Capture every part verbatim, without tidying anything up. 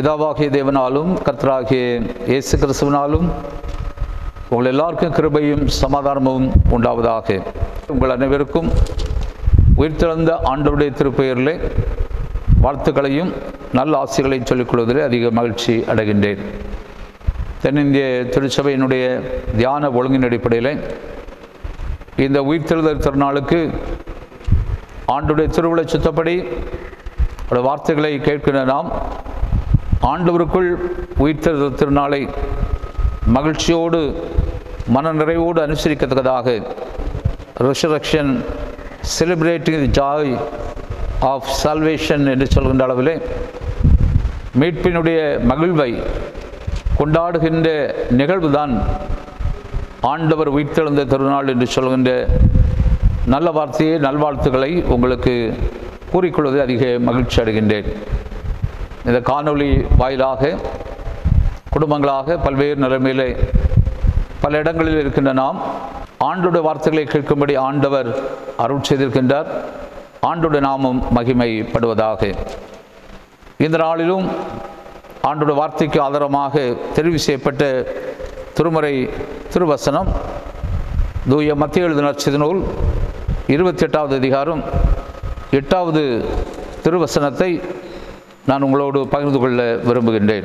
பிதாவாகிய தேவனாலும் கர்த்தராகிய இயேசு கிறிஸ்துவினாலும் உங்கள் எல்லாருக்கும் கிருபையும் சமாதானமும் உண்டாவதாக. உங்கள் அனைவருக்கும் உயிர்த்தெழுந்த ஆண்டவருடைய திருப்பெயரிலே வாழ்த்துக்களையும் நல்ல ஆசிகளையும் சொல்லிக் கொள்வதிலே அதிக மகிழ்ச்சி அடைகின்றேன். தென்னிந்திய திருச்சபையினுடைய தியான ஒழுங்கின் அடிப்படையில் இந்த உயிர்த்தெழுதல் திருநாளுக்கு ஆண்டவருடைய திருவிழா சுத்தப்படி வார்த்தைகளை கேட்கிற நாம் ஆண்டவருக்குள் உயிர்த்தெழுதல் திருநாளை மகிழ்ச்சியோடு மன நிறைவோடு அனுசரிக்கத்தக்கதாக resurrection celebrating the joy of salvation என்று சொல்கின்ற அளவிலே மீட்பினுடைய மகிழ்வை கொண்டாடுகின்ற நிகழ்வு தான் ஆண்டவர் உயிர்த்தெழுந்த திருநாள் என்று சொல்கின்ற நல்ல வார்த்தையை நல்வாழ்த்துக்களை உங்களுக்கு கூறிக்கொள்வது அதிக மகிழ்ச்சி அடைகின்றேன். இந்த காணொளி வாயிலாக குடும்பங்களாக பல்வேறு நிலைமையிலே பல இடங்களில் இருக்கின்ற நாம் ஆண்டோடைய வார்த்தைகளை கேட்கும்படி ஆண்டவர் அருள் செய்திருக்கின்றார். ஆண்டோடைய நாமம் மகிமைப்படுவதாக. இந்த நாளிலும் ஆண்டோடைய வார்த்தைக்கு ஆதாரமாக தெரிவு செய்யப்பட்ட திருமறை திருவசனம் தூய மத்திய எழுதின நற்செய்தி நூல் இருபத்தி எட்டாவது அதிகாரம் எட்டாவது திருவசனத்தை நான் உங்களோடு பகிர்ந்து கொள்ள விரும்புகின்றேன்.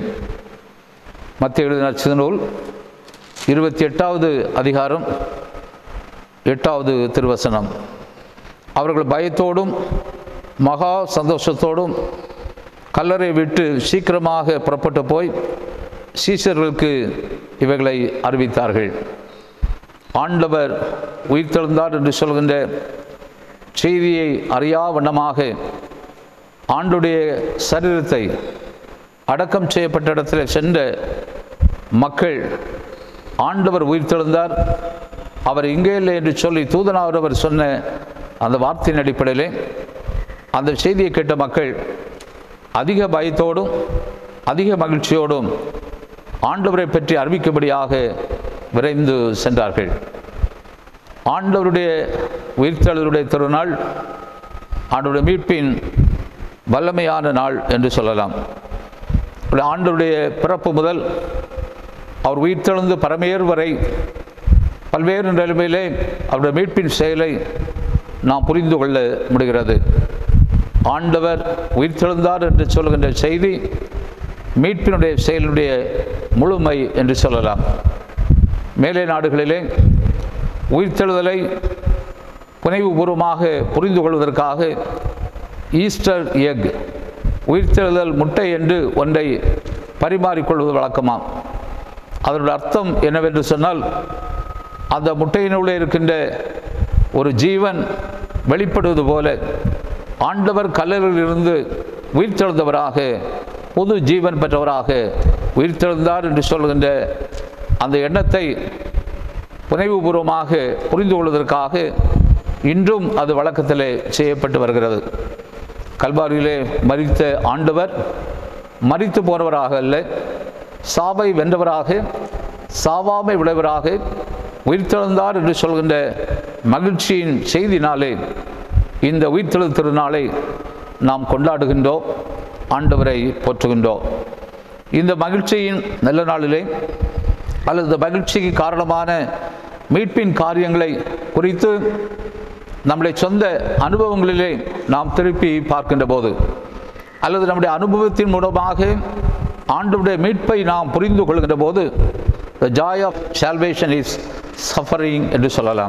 மத்திய எழுதின நற்செய்தி நூல் இருபத்தி எட்டாவது அதிகாரம் எட்டாவது திருவசனம். அவர்கள் பயத்தோடும் மகா சந்தோஷத்தோடும் கல்லறை விட்டு சீக்கிரமாக புறப்பட்டு போய் சீஷர்களுக்கு இவைகளை அறிவித்தார்கள். ஆண்டவர் உயிர்த்தெழுந்தார் என்று சொல்கின்ற செய்தியை அறியா வண்ணமாக ஆண்டுடைய சரீரத்தை அடக்கம் செய்யப்பட்ட இடத்தில் சென்ற மக்கள் ஆண்டவர் உயிர்த்தெழுந்தார், அவர் இங்கே இல்லை என்று சொல்லி தூதனார் அவர் சொன்ன அந்த வார்த்தையின் அடிப்படையிலே அந்த செய்தியை கேட்ட மக்கள் அதிக பயத்தோடும் அதிக மகிழ்ச்சியோடும் ஆண்டவரை பற்றி அறிவிக்கும்படியாக விரைந்து சென்றார்கள். ஆண்டவருடைய உயிர்த்தெழுதலுடைய திருநாள் ஆண்டவருடைய மீட்பின் வல்லமையான நாள் என்று சொல்லலாம். ஆண்டவருடைய பிறப்பு முதல் அவர் உயிர்த்தெழுந்து பரமேறு வரை பல்வேறு நிலைமையிலே அவருடைய மீட்பின் செயலை நாம் புரிந்து கொள்ள முடிகிறது. ஆண்டவர் உயிர்த்தெழுந்தார் என்று சொல்கின்ற செய்தி மீட்பினுடைய செயலுடைய முழுமை என்று சொல்லலாம். மேலே நாடுகளிலே உயிர்த்தெழுதலை புனைவுபூர்வமாக புரிந்து கொள்வதற்காக ஈஸ்டர் எக் உயிர்த்தெழுதல் முட்டை என்று ஒன்றை பரிமாறிக்கொள்வது வழக்கமாம். அதனுடைய அர்த்தம் என்னவென்று சொன்னால், அந்த முட்டையினுள்ளே இருக்கின்ற ஒரு ஜீவன் வெளிப்படுவது போல ஆண்டவர் கல்லறையிலிருந்து உயிர்த்தெழுந்தவராக புது ஜீவன் பெற்றவராக உயிர்த்தெழுந்தார் என்று சொல்கின்ற அந்த எண்ணத்தை புனைவுபூர்வமாக புரிந்து கொள்வதற்காக இன்றும் அது வழக்கத்திலே செய்யப்பட்டு வருகிறது. கல்வாரியிலே மரித்த ஆண்டவர் மரித்து போனவராக அல்ல, சாவை வென்றவராக சாவாமை விளைவராக உயிர்த்தெழுந்தார் என்று சொல்கின்ற மகிழ்ச்சியின் செய்தினாலே இந்த உயிர்த்தெழு திருநாளை நாம் கொண்டாடுகின்றோம், ஆண்டவரை போற்றுகின்றோம். இந்த மகிழ்ச்சியின் நல்ல நாளிலே அல்லது மகிழ்ச்சிக்கு காரணமான மீட்பின் காரியங்களை குறித்து நம்முடைய சொந்த அனுபவங்களிலே நாம் திருப்பி பார்க்கின்ற போது அல்லது நம்முடைய அனுபவத்தின் மூலமாக ஆண்டவருடைய மீட்பை நாம் புரிந்து கொள்கின்ற போது the joy of salvation is suffering என்று சொல்லலாம்.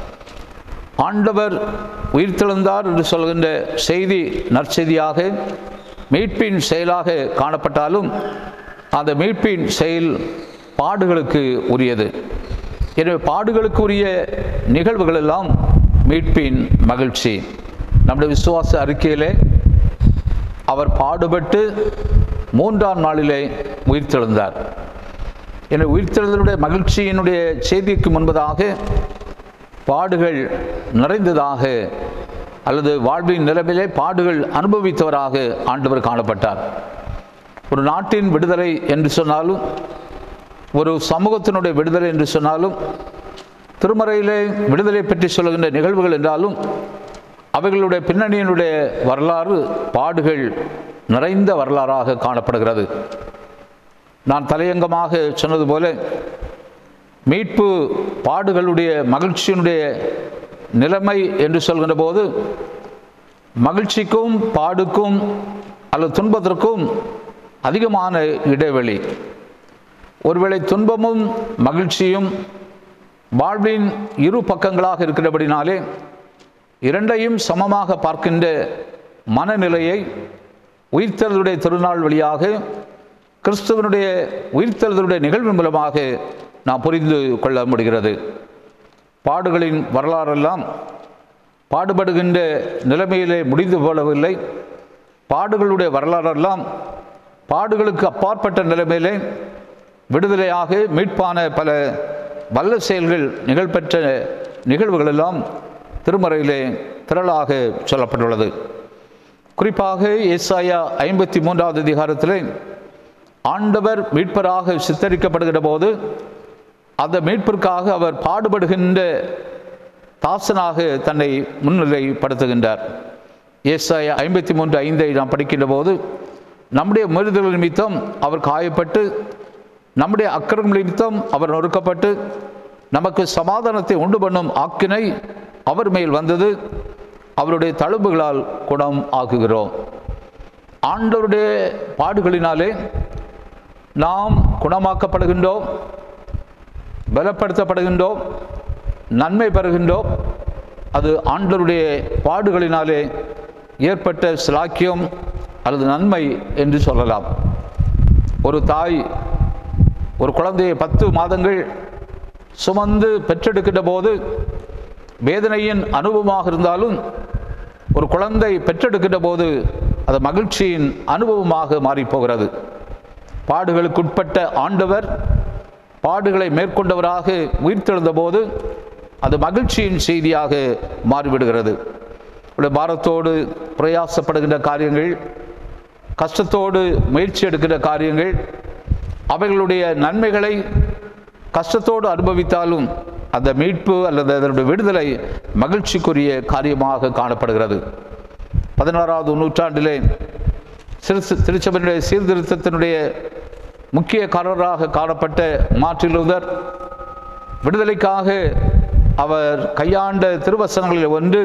ஆண்டவர் உயிர்த்தெழுந்தார் என்று சொல்கின்ற செய்தி நற்செய்தியாக மீட்பின் செயலாக காணப்பட்டாலும் அந்த மீட்பின் செயல் பாடுகளுக்கு உரியது. எனவே பாடுகளுக்கு உரிய நிகழ்வுகள் எல்லாம் மீட்பின் மகிழ்ச்சி. நம்முடைய விசுவாச அறிக்கையிலே அவர் பாடுபட்டு மூன்றாம் நாளிலே உயிர்த்தெழுந்தார். எனவே உயிர்த்தெழுதலுடைய மகிழ்ச்சியினுடைய செய்திக்கு முன்பதாக பாடுகள் நிறைந்ததாக அல்லது வாழ்வின் நிலைமையிலே பாடுகள் அனுபவித்தவராக ஆண்டவர் காணப்பட்டார். ஒரு நாட்டின் விடுதலை என்று சொன்னாலும் ஒரு சமூகத்தினுடைய விடுதலை என்று சொன்னாலும் திருமறையிலே விடுதலை பற்றி சொல்லுகின்ற நிகழ்வுகள் என்றாலும் அவைகளுடைய பின்னணியினுடைய வரலாறு பாடுகள் நிறைந்த வரலாறாக காணப்படுகிறது. நான் தலையங்கமாக சொன்னது போல மீட்பு பாடுகளுடைய மகிழ்ச்சியினுடைய நிலைமை என்று சொல்கின்ற போது மகிழ்ச்சிக்கும் பாடுக்கும் அல்லது துன்பத்திற்கும் அதிகமான இடைவெளி. ஒருவேளை துன்பமும் மகிழ்ச்சியும் வாழ்வின் இரு பக்கங்களாக இருக்கிறபடினாலே இரண்டையும் சமமாக பார்க்கின்ற மனநிலையை உயிர்த்தெழுதலுடைய திருநாள் வழியாக கிறிஸ்துவனுடைய உயிர்த்தெழுதலுடைய நிகழ்வு மூலமாக நாம் புரிந்து கொள்ள முடிகிறது. பாடுகளின் வரலாறெல்லாம் பாடுபடுகின்ற நிலைமையிலே முடிந்து போடவில்லை. பாடுகளுடைய வரலாறெல்லாம் பாடுகளுக்கு அப்பாற்பட்ட நிலைமையிலே விடுதலையாக மீட்பான பல வல்ல செயல்கள் நிகழ்பெற்ற நிகழ்வுகளெல்லாம் திருமறையிலே திரளாக சொல்லப்பட்டுள்ளது. குறிப்பாக ஏசாயா ஐம்பத்தி மூன்றாவது அதிகாரத்திலே ஆண்டவர் மீட்பராக சித்தரிக்கப்படுகிற போது அந்த மீட்பிற்காக அவர் பாடுபடுகின்ற தாசனாக தன்னை முன்னிலைப்படுத்துகின்றார். ஏசாயா ஐம்பத்தி மூன்று ஐந்தை நாம் படிக்கின்ற போது நம்முடைய மீறுதல் நிமித்தம் அவர் காயப்பட்டு நம்முடைய அக்கிரமம் நிமித்தம் அவர் நொறுக்கப்பட்டு நமக்கு சமாதானத்தை உண்டு பண்ணும் ஆக்கினை அவர் மேல் வந்தது, அவருடைய தழும்புகளால் குணம் ஆக்குகிறோம். ஆண்டவருடைய பாடுகளினாலே நாம் குணமாக்கப்படுகின்றோம், பலப்படுத்தப்படுகின்றோம், நன்மை பெறுகின்றோம். அது ஆண்டவருடைய பாடுகளினாலே ஏற்பட்ட சிலாக்கியம் அல்லது நன்மை என்று சொல்லலாம். ஒரு தாய் ஒரு குழந்தையை பத்து மாதங்கள் சுமந்து பெற்றெடுக்கின்ற போது வேதனையின் அனுபவமாக இருந்தாலும் ஒரு குழந்தை பெற்றெடுக்கின்ற போது அது மகிழ்ச்சியின் அனுபவமாக மாறிப்போகிறது. பாடுகளுக்குட்பட்ட ஆண்டவர் பாடுகளை மேற்கொண்டவராக உயிர்த்தெழுந்த போது அது மகிழ்ச்சியின் செய்தியாக மாறிவிடுகிறது. பாரத்தோடு பிரயாசப்படுகின்ற காரியங்கள், கஷ்டத்தோடு முயற்சி எடுக்கின்ற காரியங்கள், அவைகளுடைய நன்மைகளை கஷ்டத்தோடு அனுபவித்தாலும் அந்த மீட்பு அல்லது அதனுடைய விடுதலை மகிழ்ச்சிக்குரிய காரியமாக காணப்படுகிறது. பதினாறாவது நூற்றாண்டிலே சிறு திருச்சபையினுடைய சீர்திருத்தத்தினுடைய முக்கிய காரராக காணப்பட்ட மார்ட்டின் லூதர் விடுதலைக்காக அவர் கையாண்ட திருவசனங்களில் ஒன்று,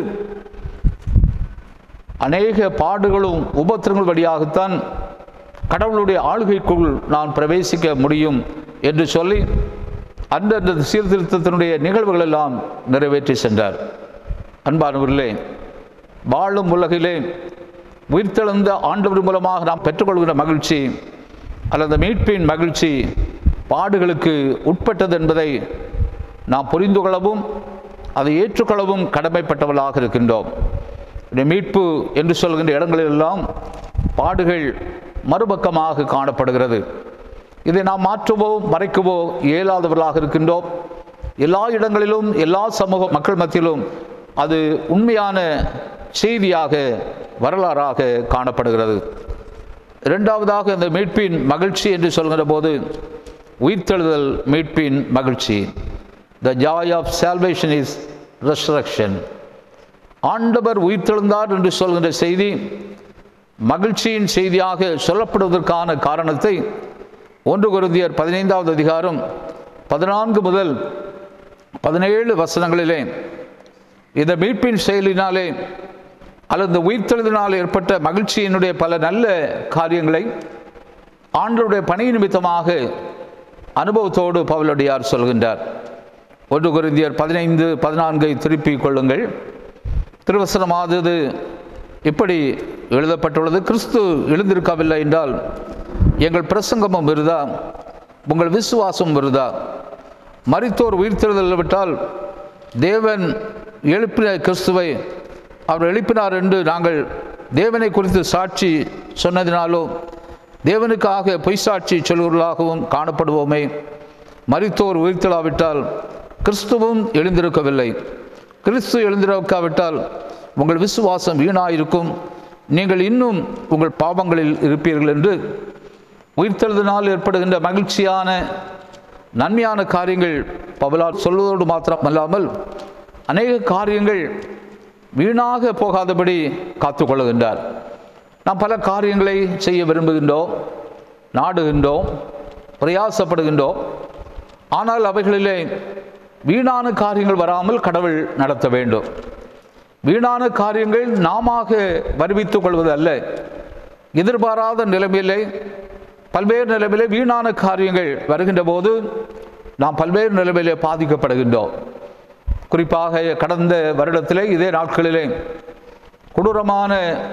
அநேக பாடுகளும் உபத்திரங்கள் வழியாகத்தான் கடவுளுடைய ஆளுகைக்குள் நான் பிரவேசிக்க முடியும் என்று சொல்லி அந்தந்த சீர்திருத்தத்தினுடைய நிகழ்வுகள் எல்லாம் நிறைவேற்றி சென்றார். அன்பானவர்களே, வாழும் உலகிலே உயிர்த்தெழுந்த ஆண்டவர் மூலமாக நாம் பெற்றுக்கொள்கிற மகிழ்ச்சி அல்லது மீட்பின் மகிழ்ச்சி பாடுகளுக்கு உட்பட்டது என்பதை நாம் புரிந்து கொள்ளவும் அதை ஏற்றுக்கொள்ளவும் கடமைப்பட்டவர்களாக இருக்கின்றோம். மீட்பு என்று சொல்கின்ற இடங்களிலெல்லாம் பாடுகள் மறுபக்கமாக காணப்படுகிறது. இதை நாம் மாற்றவோ மறைக்கவோ இயலாதவர்களாக இருக்கின்றோம். எல்லா இடங்களிலும் எல்லா சமூக மக்கள் மத்தியிலும் அது உண்மையான செய்தியாக வரலாறாக காணப்படுகிறது. இரண்டாவதாக இந்த மீட்பின் மகிழ்ச்சி என்று சொல்கிற போது உயிர்த்தெழுதல் மீட்பின் மகிழ்ச்சி. The joy of salvation is resurrection. ஆண்டவர் உயிர்த்தெழுந்தார் என்று சொல்கின்ற செய்தி மகிழ்ச்சியின் செய்தியாக சொல்லப்படுவதற்கான காரணத்தை ஒன்று கொரிந்தியர் பதினைந்தாவது அதிகாரம் பதினான்கு முதல் பதினேழு வசனங்களிலே இந்த மீட்பின் செயலினாலே அல்லது உயிர்த்தெழுதினால் ஏற்பட்ட மகிழ்ச்சியினுடைய பல நல்ல காரியங்களை ஆண்டவருடைய பணி நிமித்தமாக அனுபவத்தோடு பவுலடியார் சொல்கின்றார். ஒன்று கொரிந்தியர் பதினைந்து பதினான்கை திருப்பிக் கொள்ளுங்கள். திருவசனமானது இப்படி எழுதப்பட்டுள்ளது: கிறிஸ்து எழுந்திருக்கவில்லை என்றால் எங்கள் பிரசங்கமும் விருதா, உங்கள் விசுவாசம் விருதா. மரித்தோர் உயிர்த்தெழுதல் விட்டால் தேவன் எழுப்பின கிறிஸ்துவை அவர் எழுப்பினார் என்று நாங்கள் தேவனை குறித்து சாட்சி சொன்னதினாலோ தேவனுக்காக பொய் சாட்சி சொல்வர்களாகவும் காணப்படுவோமே. மரித்தோர் உயிர்த்தெழாவிட்டால் கிறிஸ்துவும் எழுந்திருக்கவில்லை. கிறிஸ்து எழுந்திருக்காவிட்டால் உங்கள் விசுவாசம் வீணாயிருக்கும், நீங்கள் இன்னும் உங்கள் பாவங்களில் இருப்பீர்கள் என்று உயிர்த்தெழுதினால் ஏற்படுகின்ற மகிழ்ச்சியான நன்மையான காரியங்கள் பவுலார் சொல்வதோடு மாத்திரமல்லாமல் அநேக காரியங்கள் வீணாக போகாதபடி காத்துக்கொள்ளுகின்றார். நாம் பல காரியங்களை செய்ய விரும்புகின்றோம், நாடுகின்றோம், பிரயாசப்படுகின்றோம். ஆனால் அவைகளிலே வீணான காரியங்கள் வராமல் கடவுள் நடத்த வேண்டும். வீணான காரியங்கள் நாம வருவித்துக் கொள்வது அல்ல. எதிர்பாராத நிலைமையிலே, பல்வேறு நிலைமையிலே வீணான காரியங்கள் வருகின்ற போது நாம் பல்வேறு நிலைமையிலே பாதிக்கப்படுகின்றோம். குறிப்பாக கடந்த வருடத்திலே இதே நாட்களிலே கொடூரமான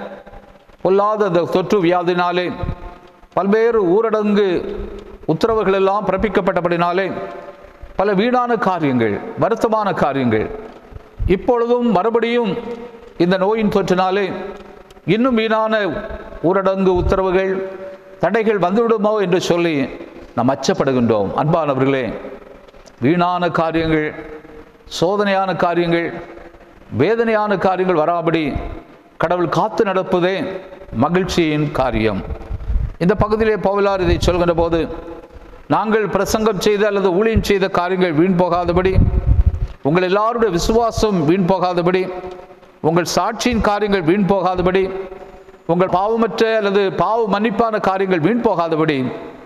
பொல்லாத தொற்று வியாதினாலே பல்வேறு ஊரடங்கு உத்தரவுகள் எல்லாம் பிறப்பிக்கப்பட்டபடினாலே பல வீணான காரியங்கள், வருத்தமான காரியங்கள், இப்பொழுதும் மறுபடியும் இந்த நோயின் தொற்றினாலே இன்னும் வீணான ஊரடங்கு உத்தரவுகள், தடைகள் வந்துவிடுமோ என்று சொல்லி நாம் அச்சப்படுகின்றோம். அன்பானவர்களே, வீணான காரியங்கள், சோதனையான காரியங்கள், வேதனையான காரியங்கள் வராபடி கடவுள் காத்து நடப்பதே மகிழ்ச்சியின் காரியம். இந்த பகுதியிலே பவுலார் இதை சொல்கின்ற போது, நாங்கள் பிரசங்கம் செய்த அல்லது ஊழியம் செய்த காரியங்கள் வீண் போகாதபடி, உங்கள் எல்லாருடைய விசுவாசம் வீண் போகாதபடி, உங்கள் சாட்சியின் காரியங்கள் வீண் போகாதபடி, உங்கள் பாவமற்ற அல்லது பாவ மன்னிப்பான காரியங்கள் வீண் போகாதபடி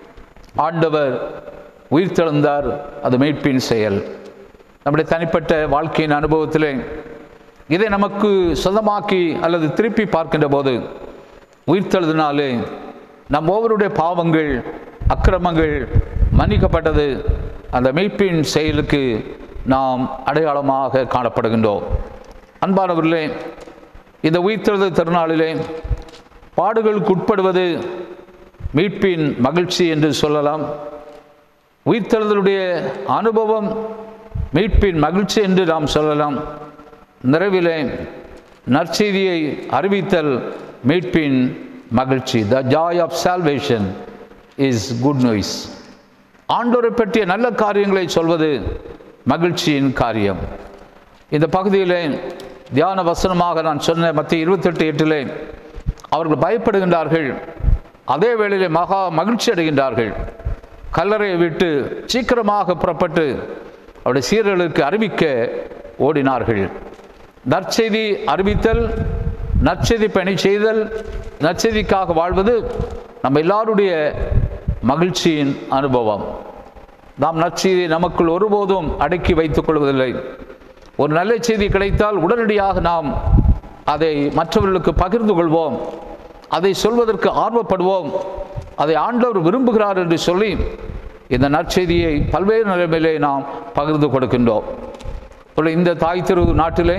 ஆண்டவர் உயிர்த்தெழுந்தார். அது மீட்பின் செயல். நம்முடைய தனிப்பட்ட வாழ்க்கையின் அனுபவத்திலே இதை நமக்கு சொந்தமாக்கி அல்லது திருப்பி பார்க்கின்ற போது, உயிர்த்தெழுதினாலே நம் ஒவ்வொருடைய பாவங்கள், அக்கிரமங்கள் மன்னிக்கப்பட்டது. அந்த மீட்பின் செயலுக்கு நாம் அடையாளமாக காணப்படுகின்றோம். அன்பானவர்களே, இந்த உயிர்த்தெழுதல் திருநாளிலே பாடுகளுக்கு உட்படுவது மீட்பின் மகிழ்ச்சி என்று சொல்லலாம். உயிர்த்தெழுதலுடைய அனுபவம் மீட்பின் மகிழ்ச்சி என்று நாம் சொல்லலாம். நிறைவிலே நற்செய்தியை அறிவித்தல் மீட்பின் மகிழ்ச்சி. The joy of salvation is good news. ஆண்டவரை பற்றிய நல்ல காரியங்களை சொல்வது மகிழ்ச்சியின் காரியம். இந்த பகுதியிலே தியான வசனமாக நான் சொன்ன மத்திய இருபத்தி எட்டு எட்டிலே அவர்கள் பயப்படுகின்றார்கள், அதே வேளையிலே மகா மகிழ்ச்சி அடைகின்றார்கள். கல்லறையை விட்டு சீக்கிரமாக புறப்பட்டு அவருடைய சீரர்களுக்கு அறிவிக்க ஓடினார்கள். நற்செய்தி அறிவித்தல், நற்செய்தி பணி செய்தல், நற்செய்திக்காக வாழ்வது நம்ம எல்லாருடைய மகிழ்ச்சியின் அனுபவம். நாம் நற்செய்தியை நமக்குள் ஒருபோதும் அடக்கி வைத்துக் கொள்வதில்லை. ஒரு நல்ல செய்தி கிடைத்தால் உடனடியாக நாம் அதை மற்றவர்களுக்கு பகிர்ந்து கொள்வோம், அதை சொல்வதற்கு ஆர்வப்படுவோம். அதை ஆண்டவர் விரும்புகிறார் என்று சொல்லி இந்த நற்செய்தியை பல்வேறு நிலைமையிலே நாம் பகிர்ந்து கொடுக்கின்றோம். இந்த தாய் திரு நாட்டிலே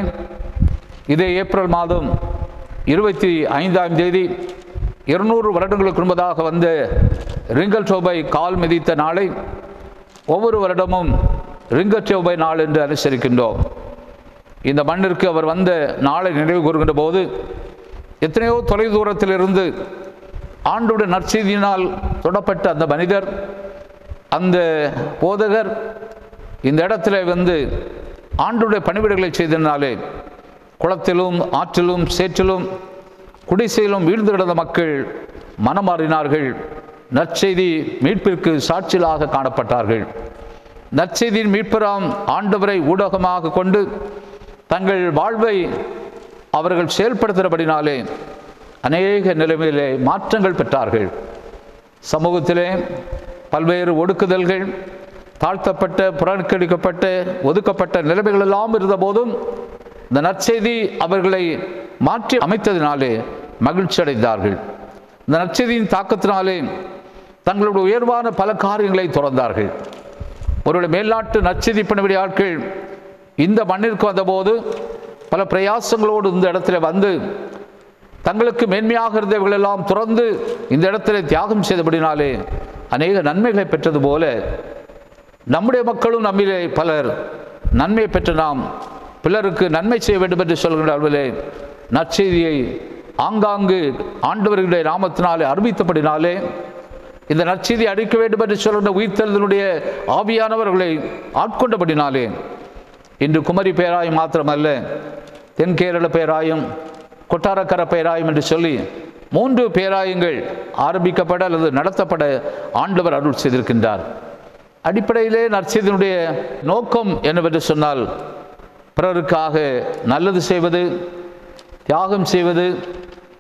இதே ஏப்ரல் மாதம் இருபத்தி ஐந்தாம் தேதி இருநூறு வருடங்களுக்கு முன்பதாக வந்த ரிங்கல்டோபை கால் மிதித்த நாளை ஒவ்வொரு வருடமும் ரிங்கல்டோபை நாள் என்று அனுசரிக்கின்றோம். இந்த மண்ணிற்கு அவர் வந்த நாளை நினைவு கூறுகின்ற போது எத்தனையோ தொலைதூரத்திலிருந்து ஆண்டோட நற்செய்தியினால் தொடப்பட்ட அந்த மனிதர், அந்த போதகர் இந்த இடத்துல வந்து ஆண்டோடைய பணிவிடைகளை செய்ததினாலே குளத்திலும் ஆற்றிலும் சேற்றிலும் குடிசையிலும் வீழ்ந்து கிடந்த மக்கள் மனமாறினார்கள். நற்செய்தி மீட்பிற்கு சாட்சிகளாக காணப்பட்டார்கள். நற்செய்தியின் மீட்பராம் ஆண்டவரை ஊடகமாக கொண்டு தங்கள் வாழ்வை அவர்கள் செயல்படுத்துகிறபடினாலே அநேக நிலைமையிலே மாற்றங்கள் பெற்றார்கள். சமூகத்திலே பல்வேறு ஒடுக்குதல்கள், தாழ்த்தப்பட்ட, புறக்கணிக்கப்பட்ட, ஒதுக்கப்பட்ட நிலைமைகள் எல்லாம் இருந்த போதும் இந்த நற்செய்தி அவர்களை மாற்றி அமைத்ததினாலே மகிழ்ச்சி அடைந்தார்கள். இந்த நற்செய்தியின் தாக்கத்தினாலே தங்களுடைய உயர்வான பல காரியங்களை துறந்தார்கள். ஒருவேளை மேல்நாட்டு நற்செய்தி பணிவிடை ஆட்கள் இந்த மண்ணிற்கு வந்தபோது பல பிரயாசங்களோடு இந்த இடத்துல வந்து தங்களுக்கு மேன்மையாக இருந்தவர்கள் எல்லாம் துறந்து இந்த இடத்துல தியாகம் செய்தபடினாலே அநேக நன்மைகளை பெற்றது போல நம்முடைய மக்களும் நம்மிலே பலர் நன்மை பெற்று நாம் பிறருக்கு நன்மை செய்ய வேண்டும் என்று சொல்கின்ற அளவிலே நற்செய்தியை ஆங்காங்கு ஆண்டவர்களுடைய நாமத்தினாலே அறிவித்தபடினாலே இந்த நற்செய்தி அளிக்க வேண்டும் என்று சொல்கின்ற உயிர்த்தெழுதலுடைய ஆவியானவர்களை ஆட்கொண்டபடினாலே இன்று குமரி பேராயம் மாத்திரமல்ல, தென்கேரள பேராயம், கொட்டாரக்கர பேராயம் என்று சொல்லி மூன்று பேராயங்கள் ஆரம்பிக்கப்பட அல்லது நடத்தப்பட ஆண்டவர் அருள் செய்திருக்கின்றார். அடிப்படையிலே நற்செய்தியினுடைய நோக்கம் என்னவென்று சொன்னால், பிறருக்காக நல்லது செய்வது, தியாகம் செய்வது,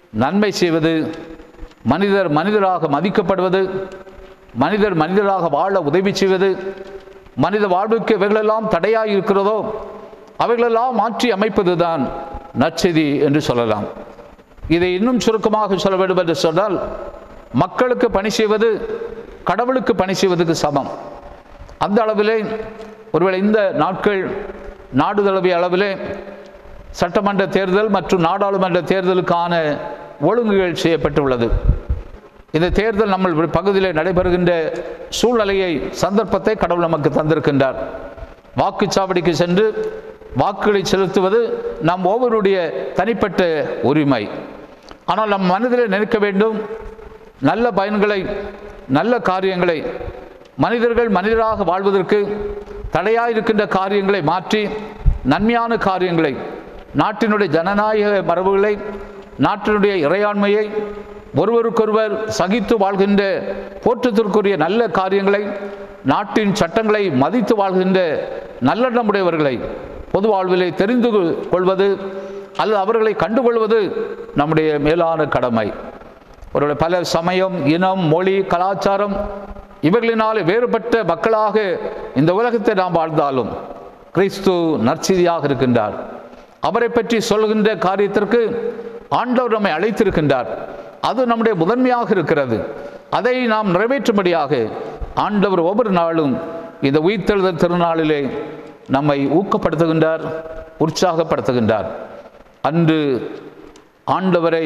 நன்மை செய்வது, மனிதர் மனிதராக மதிக்கப்படுவது, மனிதர் மனிதராக வாழ உதவி செய்வது, மனித வாழ்வுக்கு எவைகளெல்லாம் தடையாக இருக்கிறதோ அவைகளெல்லாம் மாற்றி அமைப்பது தான் நற்செய்தி என்று சொல்லலாம். இதை இன்னும் சுருக்கமாக சொல்ல வேண்டும் என்று சொன்னால், மக்களுக்கு பணி செய்வது கடவுளுக்கு பணி செய்வதற்கு சமம். அந்த அளவிலே ஒருவேளை இந்த நாட்கள் நாடு தழுவிய அளவிலே சட்டமன்ற தேர்தல் மற்றும் நாடாளுமன்ற தேர்தலுக்கான ஒழுங்குகள் செய்யப்பட்டுள்ளது. இந்த தேர்தல் நம்ம பகுதியில் நடைபெறுகின்ற சூழ்நிலையை, சந்தர்ப்பத்தை கடவுள் நமக்கு தந்திருக்கின்றார். வாக்குச்சாவடிக்கு சென்று வாக்குகளை செலுத்துவது நம் ஒவ்வொருடைய தனிப்பட்ட உரிமை. ஆனால் நம் மனதில் நினைக்க வேண்டும், நல்ல பயன்களை, நல்ல காரியங்களை, மனிதர்கள் மனிதராக வாழ்வதற்கு தடையாயிருக்கின்ற காரியங்களை மாற்றி நன்மையான காரியங்களை, நாட்டினுடைய ஜனநாயக மரபுகளை, நாட்டினுடைய இறையாண்மையை, ஒருவருக்கொருவர் சகித்து வாழ்கின்ற போற்றத்திற்குரிய நல்ல காரியங்களை, நாட்டின் சட்டங்களை மதித்து வாழ்கின்ற நல்லெண்ணமுடையவர்களை பொது வாழ்விலே தெரிந்து கொள்வது அல்லது அவர்களை கண்டுகொள்வது நம்முடைய மேலான கடமை. ஒரு பல சமயம், இனம், மொழி, கலாச்சாரம் இவர்களினால் வேறுபட்ட மக்களாக இந்த உலகத்தை நாம் வாழ்ந்தாலும் கிறிஸ்து நற்செய்தியாக இருக்கின்றார். அவரை பற்றி சொல்கின்ற காரியத்திற்கு ஆண்டவர் நம்மை அழைத்திருக்கின்றார். அது நம்முடைய முதன்மையாக இருக்கிறது. அதை நாம் நிறைவேற்றும்படியாக ஆண்டவர் ஒவ்வொரு நாளும் இந்த உயிர்த்தெழுதல் திருநாளிலே நம்மை ஊக்கப்படுத்துகின்றார், உற்சாகப்படுத்துகின்றார். அன்று ஆண்டவரை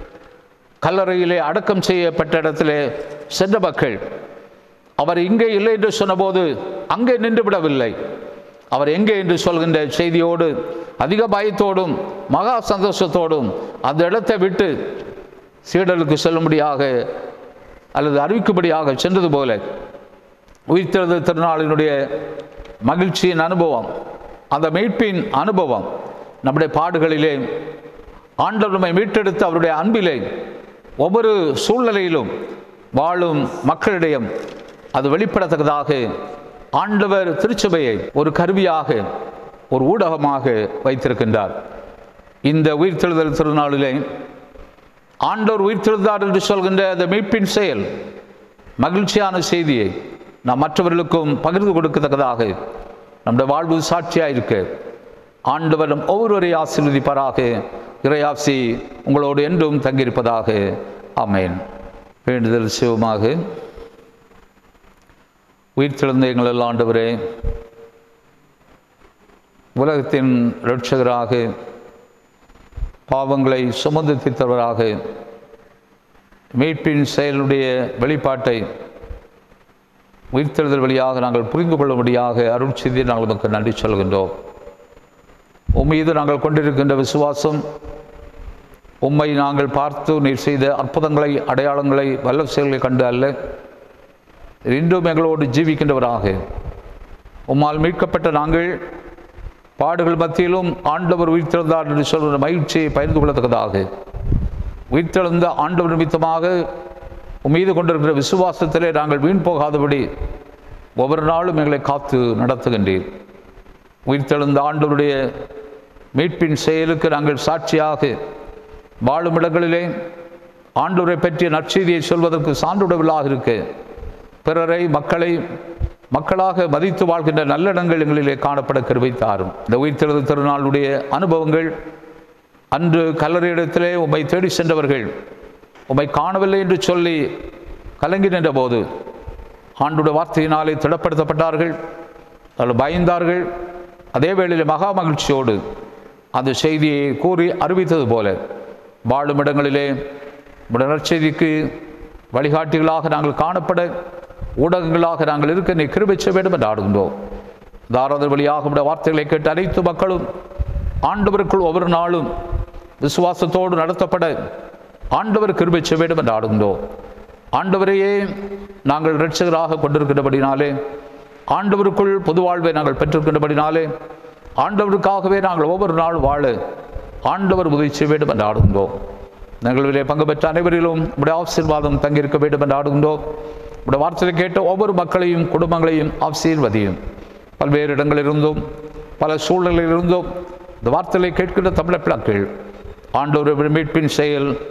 கல்லறையிலே அடக்கம் செய்யப்பட்ட இடத்திலே சென்ற மக்கள் அவர் இங்கே இல்லை என்று சொன்னபோது அங்கே நின்று விடவில்லை. அவர் எங்கே என்று சொல்கின்ற செய்தியோடு அதிக பயத்தோடும் மகா சந்தோஷத்தோடும் அந்த இடத்தை விட்டு சீடலுக்கு செல்லும்படியாக அல்லது அறிவிக்கும்படியாக சென்றது போல உயிர்த்தெழுதல் திருநாளினுடைய மகிழ்ச்சியின் அனுபவம், அந்த மீட்பின் அனுபவம் நம்முடைய பாடுகளிலே ஆண்டவர் நம்மை மீட்டெடுத்து அவருடைய அன்பிலே ஒவ்வொரு சூழ்நிலையிலும் வாழும் மக்களிடையும் அது வெளிப்படத்தக்கதாக ஆண்டவர் திருச்சபையை ஒரு கருவியாக, ஒரு ஊடகமாக வைத்திருக்கின்றார். இந்த உயிர்த்தெழுதல் திருநாளிலே ஆண்டவர் உயிர்த்தெழுந்தார் என்று சொல்கின்ற அந்த மீட்பின் செயல், மகிழ்ச்சியான செய்தியை நாம் மற்றவர்களுக்கும் பகிர்ந்து கொடுக்கத்தக்கதாக நம்முடைய வாழ்வு சாட்சியாக இருக்க ஆண்டவர் நம் ஒவ்வொருவரை ஆசீர்வதிப்பாராக. இறையாசி உங்களோடு என்றும் தங்கியிருப்பதாக. ஆமேன். வேண்டுதல் சிவமாக. உயிர்த்தெழுந்த எங்கள் ஆண்டவரே, உலகத்தின் இரட்சகராக, பாவங்களை சுமந்து தீர்த்தவராக, மீட்பின் செயலுடைய வெளிப்பாட்டை உயிர்த்தெழுதல் வழியாக நாங்கள் புரிந்து கொள்ளும்படியாக அருள் செய்தி நாங்கள் நமக்கு நன்றி சொல்கின்றோம். உம்மீது நாங்கள் கொண்டிருக்கின்ற விசுவாசம், உம்மை நாங்கள் பார்த்து நீர் செய்த அற்புதங்களை, அடையாளங்களை, வல்ல செயல்களை கண்டு அல்ல, இன்றும் எங்களோடு ஜீவிக்கின்றவராக உம்மால் மீட்கப்பட்ட நாங்கள் பாடுகள் மத்தியிலும் ஆண்டவர் உயிர்த்தெழுந்தார் என்று சொல்கிற மகிழ்ச்சியை பகிர்ந்து கொள்ளத்தக்கதாக உயிர்த்தெழுந்த ஆண்டவர் நிமித்தமாக உம்மீது கொண்டிருக்கிற விசுவாசத்திலே நாங்கள் வீண் போகாதபடி ஒவ்வொரு நாளும் எங்களை காத்து நடத்துகின்றீர். உயிர்த்தெழுந்த ஆண்டவருடைய மீட்பின் செயலுக்கு நாங்கள் சாட்சியாக வாழும் இடங்களிலே ஆண்டவரை பற்றிய நற்செய்தியை சொல்வதற்கு சான்றுடவில்லாக இருக்க பிறரை, மக்களை மக்களாக மதித்து வாழ்கின்ற நல்லிடங்கள் எங்களிலே காணப்பட கிருபை தாரும். இந்த உயிர்த்தெழுதல் திருநாளுடைய அனுபவங்கள், அன்று கல்லறையிடத்திலே உம்மை தேடி சென்றவர்கள் உம்மை காணவில்லை என்று சொல்லி கலங்கி நின்ற போது ஆண்டுடைய வார்த்தையினாலே திடப்படுத்தப்பட்டார்கள், அவர்கள் பயந்தார்கள். அதே வேளையில் மகா மகிழ்ச்சியோடு அந்த செய்தியை கூறி அறிவித்தது போல வாழும் இடங்களிலே நற்செய்திக்கு வழிகாட்டிகளாக நாங்கள் காணப்பட, ஊடகங்களாக நாங்கள் இருக்க நீ கிருபை செய்ய வேண்டும் என்று ஆடுகின்றோம். தாராதர் வழியாக உடைய வார்த்தைகளை கேட்டு அனைத்து மக்களும் ஆண்டவருக்குள் ஒவ்வொரு நாளும் விசுவாசத்தோடு நடத்தப்பட ஆண்டவர் கிருபை செய்ய வேண்டும் என்று ஆடுகின்றோம். ஆண்டவரையே நாங்கள் இரட்சகராக கொண்டிருக்கின்றபடினாலே, ஆண்டவருக்குள் பொது வாழ்வை நாங்கள் பெற்றிருக்கின்றபடினாலே, ஆண்டவருக்காகவே நாங்கள் ஒவ்வொரு நாள் வாழ ஆண்டவர் உதவி செய்ய வேண்டும் என்று ஆடுகின்றோம். நிகழ்விலே பங்கு பெற்ற அனைவரிலும் உடைய ஆசீர்வாதம் தங்கியிருக்க வேண்டும் என்று ஆடுகின்றோம். உடைய வார்த்தையை கேட்ட ஒவ்வொரு மக்களையும் குடும்பங்களையும் ஆசீர்வதியும். பல்வேறு இடங்களிலிருந்தும் பல சூழ்நிலையிலிருந்தும் இந்த வார்த்தைகளை கேட்கின்ற தமிழ் பிள்ளைகள் ஆண்டவர் மீட்பின் செயல்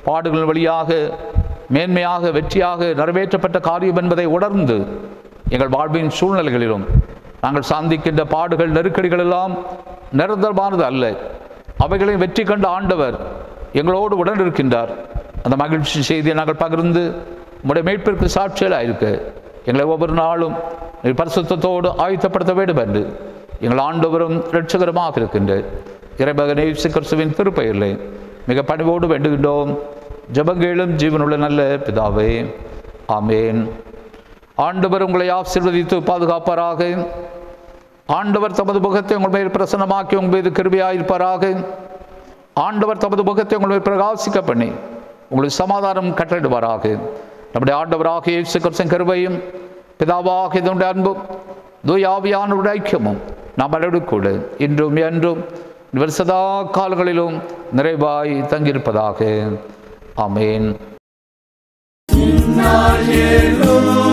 பாடுகள் வழியாக மேன்மையாக வெற்றியாக நிறைவேற்றப்பட்ட காரியம் என்பதை உணர்ந்து எங்கள் வாழ்வின் சூழ்நிலைகளிலும் நாங்கள் சந்திக்கின்ற பாடுகள் நெருக்கடிகள் எல்லாம் நிரந்தரமானது அல்ல. அவைகளை வெற்றி கண்ட ஆண்டவர் எங்களோடு உடன் இருக்கின்றார். அந்த மகிழ்ச்சி செய்தியை நாங்கள் பகிர்ந்து உம்முடைய மீட்பிற்கு சாட்சியலாக இருக்க எங்களை ஒவ்வொரு நாளும் பரிசுத்தத்தோடு ஆயத்தப்படுத்த வேண்டும் என்று எங்கள் ஆண்டவரும் இரட்சகரமாக இருக்கின்ற இறைமகன் இயேசு கிறிஸ்துவின் திருப்பெயரிலே மிக பணிவோடு வேண்டுகின்றோம். ஜெபங்களும் ஜீவனுள்ள நல்ல பிதாவே, ஆமேன். ஆண்டவர் உங்களை ஆசீர்வதித்து பாதுகாப்பாராக. ஆண்டவர் தமது முகத்தை உங்கள் மேல் பிரசன்னமாக்கி உங்கள் மீது கிருபையாயிருப்பாராக. ஆண்டவர் தமது முகத்தை உங்கள் மேல் பிரகாசிக்க பண்ணி உங்களுக்கு சமாதானம் கட்டளையிடுவாராக. நம்முடைய ஆண்டவராக இயேசு கிறிஸ்துவின் கிருபையும் பிதாவாக இதனுடைய அன்பும் தூய ஆவியானவருடைய ஐக்கியமும் நாம் அனைவரோடும் கூட இன்றும் என்றும் இவர் சதா காலங்களிலும் நிறைவாய் தங்கியிருப்பதாக. ஆமேன்.